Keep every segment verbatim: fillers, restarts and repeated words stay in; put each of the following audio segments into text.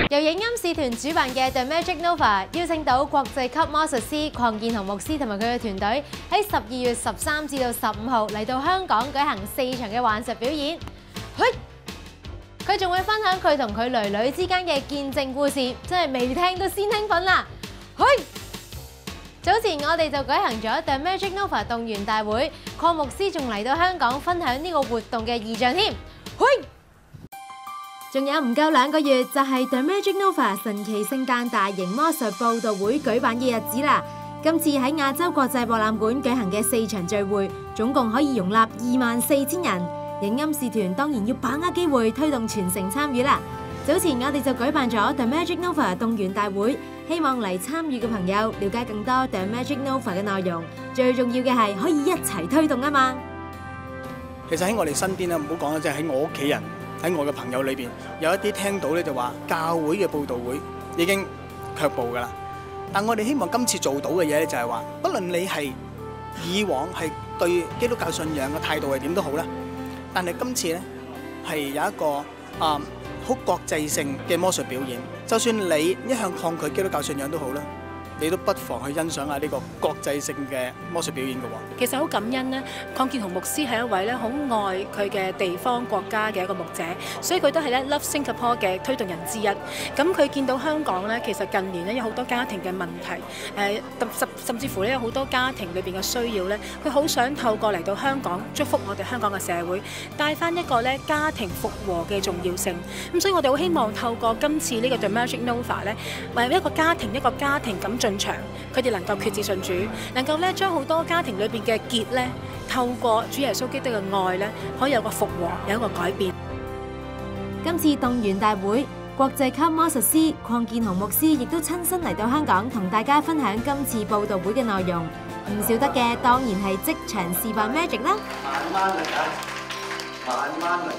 由影音使團主辦嘅 The Magic Nova 邀請到國際級魔術師鄺建雄牧師同埋佢嘅團隊喺十二月十三至到十五號嚟到香港舉行四場嘅幻術表演。佢仲會分享佢同佢囡囡之間嘅見證故事，真係未聽都先興奮啦！早前我哋就舉行咗 The Magic Nova 動員大會，鄺牧師仲嚟到香港分享呢個活動嘅異象添。仲有唔夠兩個月就係 The Magic Nova 神奇聖誕大型魔術佈道會舉辦嘅日子啦！今次喺亞洲國際博覽館舉行嘅四場聚會，總共可以容納二萬四千人。影音使團當然要把握機會，推動全城參與啦！早前我哋就舉辦咗 The Magic Nova 動員大會，希望嚟參與嘅朋友了解更多 The Magic Nova 嘅內容。最重要嘅係可以一齊推動啊嘛！ 其實喺我哋身邊咧，唔好講啦，即係喺我屋企人。喺我嘅朋友裏邊，有一啲聽到咧就話教會嘅佈道會已經卻步㗎啦。但我哋希望今次做到嘅嘢咧就係話，不論你係以往係對基督教信仰嘅態度係點都好啦，但係今次咧係有一個啊好國際性嘅魔術表演。就算你一向抗拒基督教信仰都好啦，你都不妨去欣賞下呢個國際性嘅魔術表演嘅喎。 其實好感恩呢，鄺建雄牧師係一位咧好愛佢嘅地方國家嘅一個牧者，所以佢都係咧 Love Singapore 嘅推動人之一。咁佢見到香港咧，其實近年咧有好多家庭嘅問題，誒甚甚至乎咧有好多家庭裏邊嘅需要咧，佢好想透過嚟到香港祝福我哋香港嘅社會，帶翻一個咧家庭復和嘅重要性。咁所以我哋好希望透過今次呢個 The Magic Nova 咧，為一個家庭一個家庭咁進場，佢哋能夠決志信主，能夠咧將好多家庭裏邊嘅結咧，透過主耶穌基督嘅愛咧，可以有個復和，有一個改變。 今次動員大會，國際級魔術師鄺建雄牧師亦都親身嚟到香港，同大家分享今次佈道會嘅內容。唔少得嘅當然係即場示範 magic 啦。慢慢嚟啊，慢慢嚟。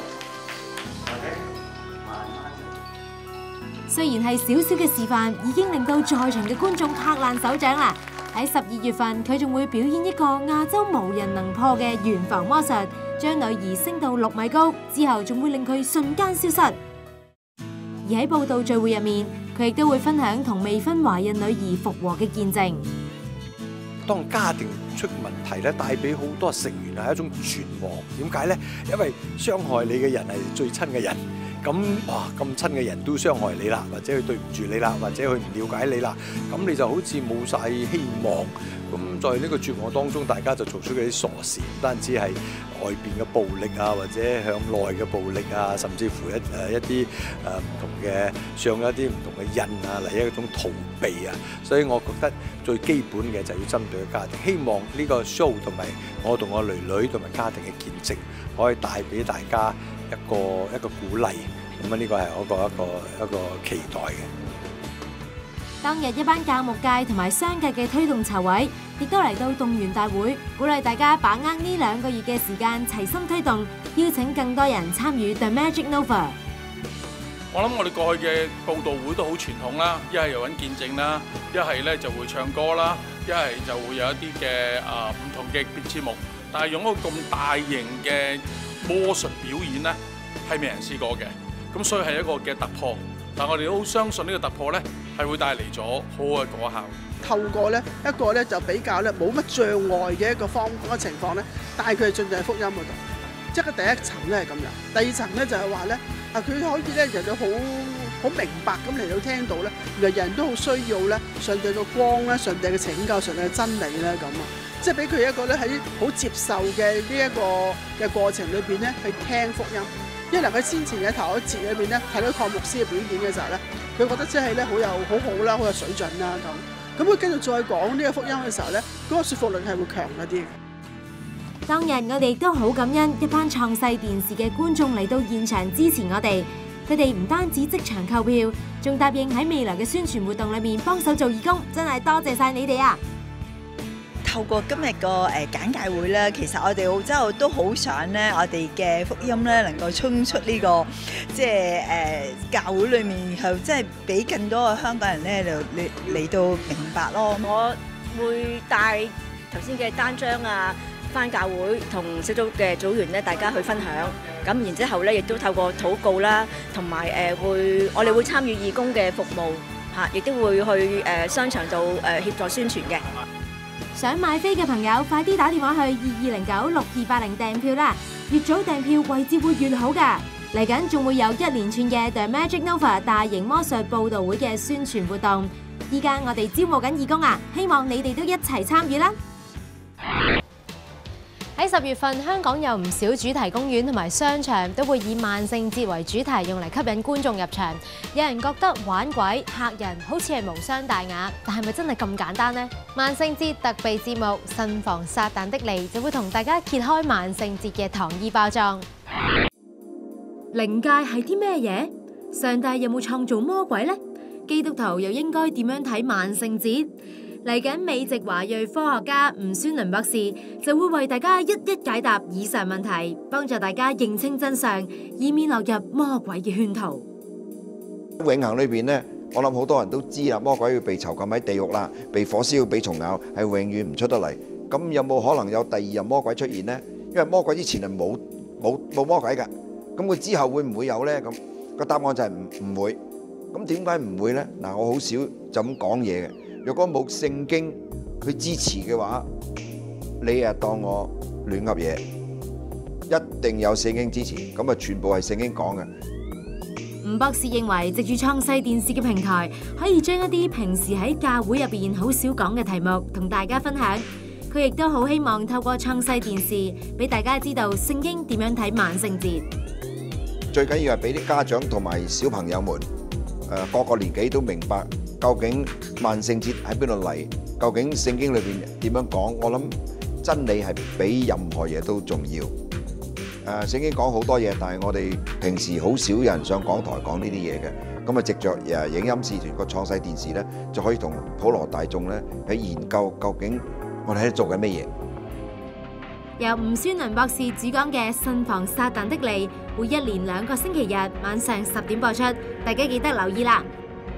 雖然係少少嘅示範，已經令到在場嘅觀眾拍爛手掌啦！喺十二月份，佢仲會表演一個亞洲無人能破嘅懸浮魔術，將女兒升到六米高，之後仲會令佢瞬間消失。而喺佈道聚會入面，佢亦都會分享同未婚懷孕女兒復和嘅見證。 當家庭出問題咧，帶俾好多成員係一種絕望。點解咧？因為傷害你嘅人係最親嘅人。咁哇咁親嘅人都傷害你啦，或者佢對唔住你啦，或者佢唔了解你啦，咁你就好似冇晒希望。咁在呢個絕望當中，大家就做出嗰啲傻事，唔單止係外邊嘅暴力啊，或者向內嘅暴力啊，甚至乎一誒一啲誒唔同嘅上一啲唔同嘅印啊，嚟一種逃避啊。所以我覺得最基本嘅就係要針對個家庭，希望呢個 show 同埋我同我囡囡同埋家庭嘅見證，可以帶俾大家一個一個鼓勵。咁啊，呢個係我個一個一個期待嘅。 當日一班教牧界同埋商界嘅推動籌委，亦都嚟到動員大會，鼓勵大家把握呢兩個月嘅時間，齊心推動，邀請更多人參與 The Magic Nova。 我諗我哋過去嘅佈道會都好傳統啦，一係又揾見證啦，一係咧就會唱歌啦，一係就會有一啲嘅啊唔同嘅節目。但係用一個咁大型嘅魔術表演咧，係未人試過嘅，咁所以係一個嘅突破。但我哋都相信呢個突破咧，係會帶嚟咗好好嘅果效。 透過咧一個咧就比較咧冇乜障礙嘅一個方嗰個情況咧，帶佢哋進入福音嗰度。即係個第一層咧係咁樣，第二層咧就係話咧啊，佢可以咧人哋好好明白咁嚟到聽到咧，原來人都好需要咧上帝嘅光咧、上帝嘅拯救、上帝嘅真理咧咁啊，即係俾佢一個咧喺好接受嘅呢一個嘅過程裏邊咧去聽福音。因為佢先前嘅頭一節裏邊咧睇到鄺牧師嘅表演嘅時候咧，佢覺得即係咧好有好好啦，好有水準啦咁。咁佢跟住再講呢個福音嘅時候咧，嗰個說服力係會強一啲。 當日我哋亦都好感恩一班創世電視嘅觀眾嚟到現場支持我哋，佢哋唔單止即場購票，仲答應喺未來嘅宣傳活動裏面幫手做義工，真係多謝晒你哋啊！ 透過今日個誒簡介會咧，其實我哋澳洲都好想咧，我哋嘅福音咧能夠衝出呢個即係誒教會裏面，後即係俾更多嘅香港人咧嚟嚟嚟到明白咯。 我會帶頭先嘅單張啊，返教會同小組嘅組員咧，大家去分享。 咁然之後咧，亦都透過禱告啦，同埋誒會我哋會參與義工嘅服務嚇，亦都會去誒商場度誒協助宣傳嘅。 想買飛嘅朋友，快啲打電話去二二零九六二八零訂票啦！越早訂票，位置會越好㗎。嚟緊仲會有一連串嘅 The Magic Nova 大型魔術報導會嘅宣傳活動。依家我哋招募緊義工啊，希望你哋都一齊參與啦！喺十月份，香港有唔少主題公園同埋商場都會以萬聖節為主題，用嚟吸引觀眾入場。有人覺得玩鬼嚇人好似係無傷大雅，但係咪真係咁簡單呢？萬聖節特備節目《慎防撒旦的利》就會同大家揭開萬聖節嘅糖衣包裝。靈界係啲咩嘢？上帝有冇創造魔鬼呢？基督徒又應該點樣睇萬聖節？嚟緊美籍華裔科學家吳宣倫博士就會為大家一一解答以上問題，幫助大家認清真相，以免落入魔鬼嘅圈套。 永恆裏邊呢，我諗好多人都知啦，魔鬼要被囚禁喺地獄啦，被火燒，被蟲咬，係永遠唔出得嚟。咁有冇可能有第二任魔鬼出現呢？因為魔鬼之前係冇冇冇魔鬼㗎，咁佢之後會唔會有呢？咁個答案就係唔唔會。咁點解唔會呢？嗱，我好少就咁講嘢嘅。如果冇聖經去支持嘅話，你啊當我亂噏嘢，一定有聖經支持，咁啊全部係聖經講嘅。 吳博士認為，藉住創世電視嘅平台，可以將一啲平時喺教會入邊好少講嘅題目同大家分享。佢亦都好希望透過創世電視，俾大家知道聖經點樣睇萬聖節。 最緊要係俾啲家長同埋小朋友們，誒各個年紀都明白究竟萬聖節喺邊度嚟，究竟聖經裏邊點樣講。我諗真理係比任何嘢都重要。誒聖經講好多嘢，但係我哋平時好少人上講台講呢啲嘢嘅。咁啊，藉着誒影音視團個創世電視咧，就可以同普羅大眾咧喺研究究竟我哋喺度做緊咩嘢。 由吳宣倫博士主講嘅《慎防撒旦的利》會一連兩個星期日晚上十點播出，大家記得留意啦。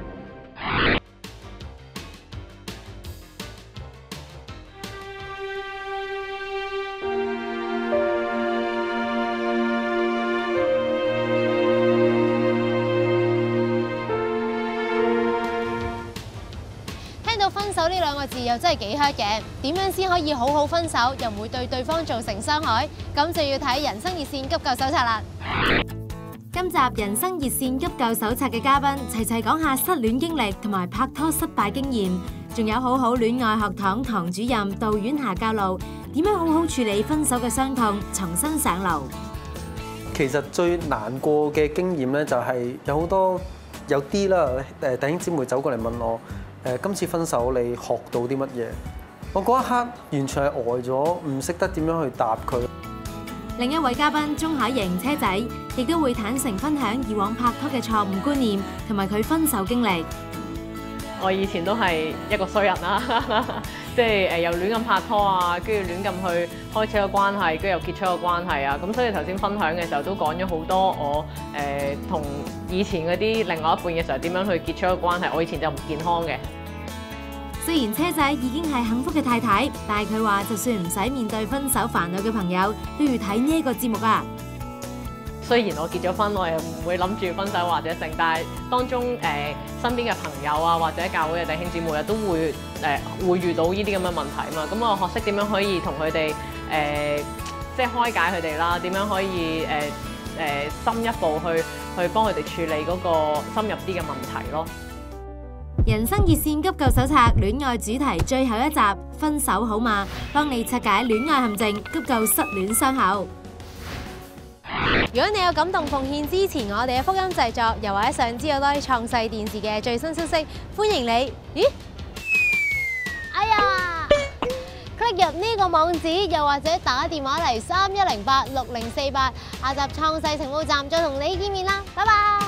分手呢兩個字又真係幾 hurt 嘅，點樣先可以好好分手，又唔會對對方造成傷害？咁就要睇人生熱線急救手冊啦。今集人生熱線急救手冊嘅嘉賓齊齊講下失戀經歷同埋拍拖失敗經驗，仲有好好戀愛學堂堂主任杜婉霞教路點樣好好處理分手嘅傷痛，重新上路。 其實最難過嘅經驗咧，就係有好多有啲啦，誒弟兄姊妹走過嚟問我。誒今次分手你學到啲乜嘢？我嗰一刻完全係呆咗，唔識得點樣去答佢。 另一位嘉賓鍾海瑩車仔亦都會坦誠分享以往拍拖嘅錯誤觀念同埋佢分手經歷。 我以前都係一個衰人啦，即係誒又亂咁拍拖啊，跟住亂咁去開始個關係，跟住又結束個關係啊。咁所以頭先分享嘅時候都講咗好多我誒同、呃、以前嗰啲另外一半嘅時候點樣去結束個關係。我以前就唔健康嘅。 雖然車仔已經係幸福嘅太太，但係佢話就算唔使面對分手煩惱嘅朋友，都要睇呢一個節目啊。 雖然我結咗婚，我又唔會諗住分手或者剩，但係當中誒、呃、身邊嘅朋友啊，或者教會嘅弟兄姊妹啊，都會誒、呃、會遇到呢啲咁嘅問題啊嘛。咁我學識點樣可以同佢哋誒即係開解佢哋啦，點樣可以誒誒、呃呃、深一步去去幫佢哋處理嗰個深入啲嘅問題咯。 人生熱線急救手冊戀愛主題最後一集，分手好嗎？幫你拆解戀愛陷阱，急救失戀傷口。如果你有感動奉獻支持我哋嘅福音製作，又或者想知道多啲創世電視嘅最新消息，歡迎你。咦？哎呀 ！click 入呢個網址，又或者打電話嚟三一零八六零四八，下集創世情報站再同你見面啦，拜拜。